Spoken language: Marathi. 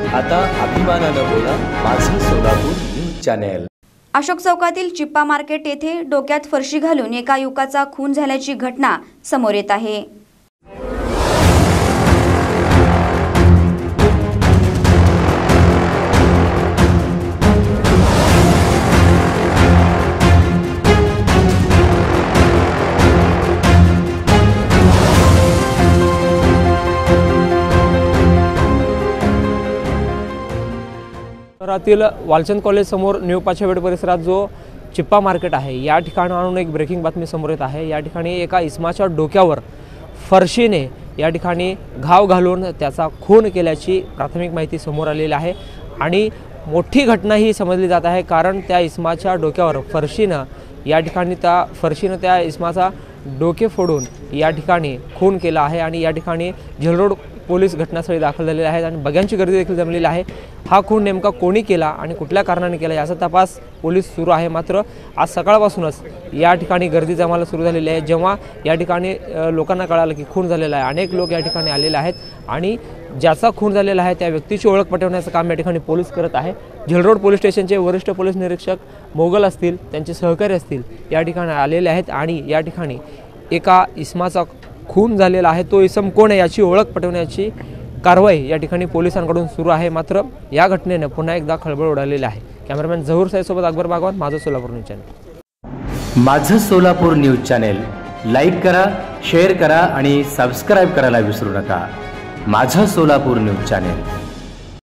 आता अभिमानानं बोला माझं सोलापूर न्यूज चॅनेल। अशोक चौकातील चिप्पा मार्केट येथे डोक्यात फरशी घालून एका युवकाचा खून झाल्याची घटना समोर येत आहे। शहरातील वालचंद कॉलेज समोर न्यू पाचपेठ परिसरात जो चिप्पा मार्केट आहे या ठिकाणाहून एक ब्रेकिंग बातमी समोर येत आहे। या ठिकाणी एका इसमाच्या डोक्यावर फरशीने या ठिकाणी घाव घालून त्याचा खून केल्याची प्राथमिक माहिती समोर आलेली आहे आणि मोठी घटना ही समजली जात आहे, कारण त्या इसमाच्या डोक्यावर फरशीने या ठिकाणी त्या इसमाचा डोके फोडून या ठिकाणी खून केला आहे आणि या ठिकाणी झेलरोड पोलीस घटनास्थळी दाखल झालेले आहेत आणि बघ्यांची गर्दी देखील जमलेली आहे। हा खून नेमका कोणी केला आणि कुठल्या कारणाने केला याचा तपास पोलीस सुरू आहे। मात्र आज सकाळपासूनच या ठिकाणी गर्दी जमायला सुरू झालेली आहे। जेव्हा या ठिकाणी लोकांना कळालं की खून झालेला आहे, अनेक लोक या ठिकाणी आलेले आहेत आणि ज्याचा खून झालेला आहे त्या व्यक्तीची ओळख पटवण्याचं काम या ठिकाणी पोलीस करत आहे। झेलरोड पोलीस स्टेशनचे वरिष्ठ पोलीस निरीक्षक मोगल असतील, त्यांचे सहकारी असतील, या ठिकाणी आलेले आहेत आणि या ठिकाणी एका इसमाचा खून झालेला आहे। तो इसम कोण आहे याची ओळख पटवण्याची कारवाई या ठिकाणी पोलिसांकडून सुरू आहे। मात्र या घटनेने पुन्हा एकदा खळबळ उडालेली आहे। कॅमेरामॅन झहूर साहेब सोबत अकबर बागवान, माझं सोलापूर न्यूज चॅनल। माझं सोलापूर न्यूज चॅनेल लाईक करा, शेअर करा आणि सबस्क्राइब करायला विसरू नका। माझं सोलापूर न्यूज चॅनेल।